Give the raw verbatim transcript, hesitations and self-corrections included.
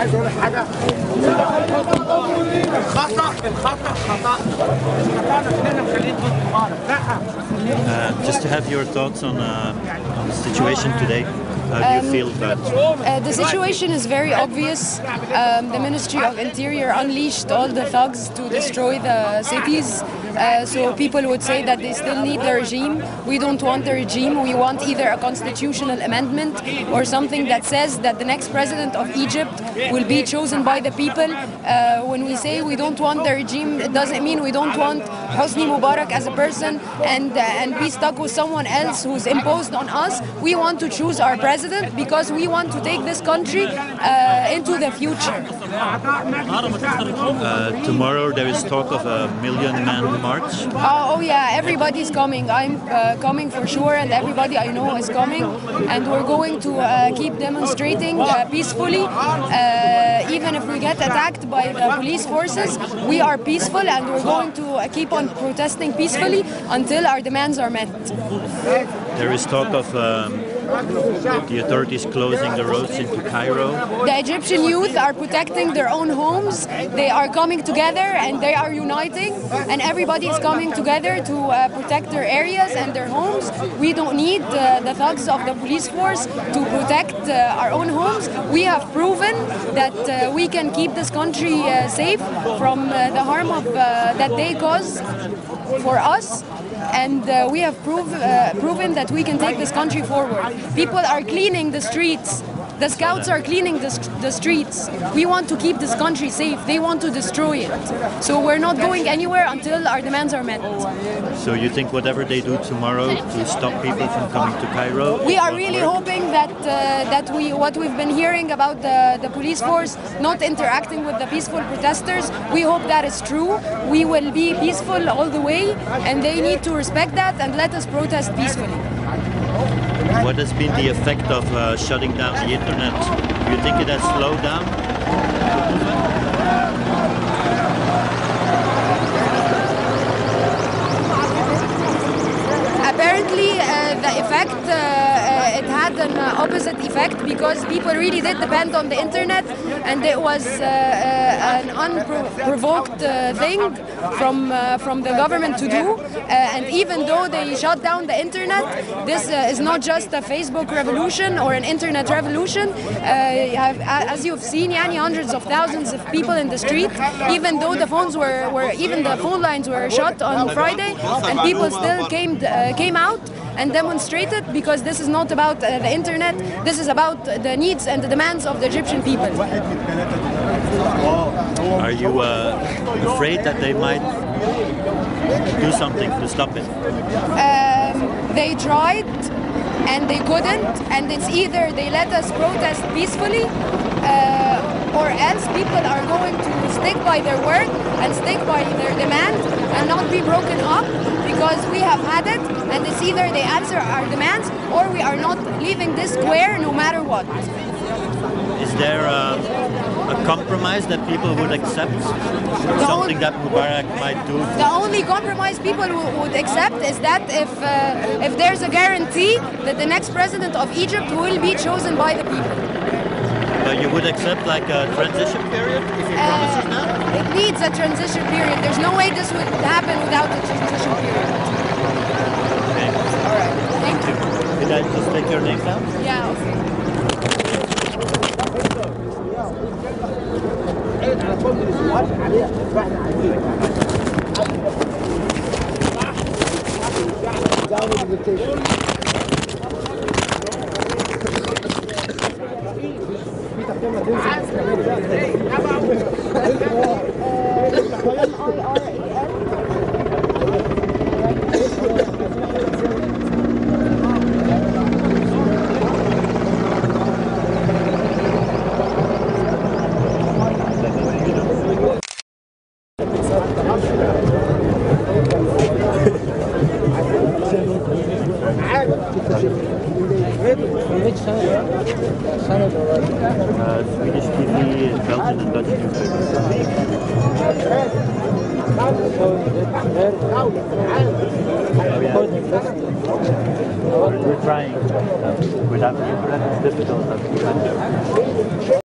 عايز اقول حاجه. الخطا الخطا خطا خطانا كلنا مخلين ضد مبارك. لا. Just to have your thoughts on, uh, on the situation today. How do you Um, feel that? Uh, the situation is very obvious. Um, the Ministry of Interior unleashed all the thugs to destroy the cities. Uh, so people would say that they still need the regime. We don't want the regime. We want either a constitutional amendment or something that says that the next president of Egypt will be chosen by the people. Uh, when we say we don't want the regime, it doesn't mean we don't want Hosni Mubarak as a person and uh, and be stuck with someone else who's imposed on us. We want to choose our president because we want to take this country uh, into the future. Uh, tomorrow there is talk of a million-man march. Oh, oh yeah, everybody's coming. I'm uh, coming for sure, and everybody I know is coming. And we're going to uh, keep demonstrating uh, peacefully. Uh, even if we get attacked by the police forces, we are peaceful, and we're going to uh, keep on protesting peacefully until our demands are met. There is talk of um, the authorities closing the roads into Cairo. The Egyptian youth are protecting their own homes. They are coming together and they are uniting, and everybody is coming together to uh, protect their areas and their homes. We don't need uh, the thugs of the police force to protect uh, our own homes. We have proven that uh, we can keep this country uh, safe from uh, the harm of uh, that they cause for us. And uh, we have prove, uh, proven that we can take this country forward. People are cleaning the streets. The scouts are cleaning the, the streets. We want to keep this country safe. They want to destroy it. So we're not going anywhere until our demands are met. So you think whatever they do tomorrow to stop people from coming to Cairo? We are really hoping that uh, that we what we've been hearing about the, the police force not interacting with the peaceful protesters, we hope that is true. We will be peaceful all the way, and they need to respect that and let us protest peacefully. What has been the effect of uh, shutting down the internet? Do you think it has slowed down? Apparently, uh, the effect, uh, uh, it had an uh, opposite effect because people really did depend on the internet, and it was uh, uh, an unprovoked uh, thing from uh, from the government to do. Uh, and even though they shut down the internet, this uh, is not just a Facebook revolution or an internet revolution. Uh, as you've seen, yani, hundreds of thousands of people in the street, even though the phones were, were even the phone lines were shut on Friday, and people still came uh, came out and demonstrated because this is not about uh, the internet. This is about the needs and the demands of the Egyptian people. Are you uh, afraid that they might do something to stop it? Um, they tried and they couldn't, and it's either they let us protest peacefully uh, or else people are going to stick by their word and stick by their demand and not be broken up, because we have had it, and it's either they answer our demands or we are not leaving this square no matter what. Is there uh, a compromise that people would accept? The Something that Mubarak might do? The only compromise people would accept is that if uh, if there's a guarantee that the next president of Egypt will be chosen by the people. But you would accept like a transition period if he Uh, promises that? It needs a transition period. There's no way this would happen without a transition period. Okay. All right. Thank you. Could I just take your name down? Yeah, okay. Uh, Swedish T V, Belgian and Dutch newspapers. We're trying. Uh, without the internet, it's difficult.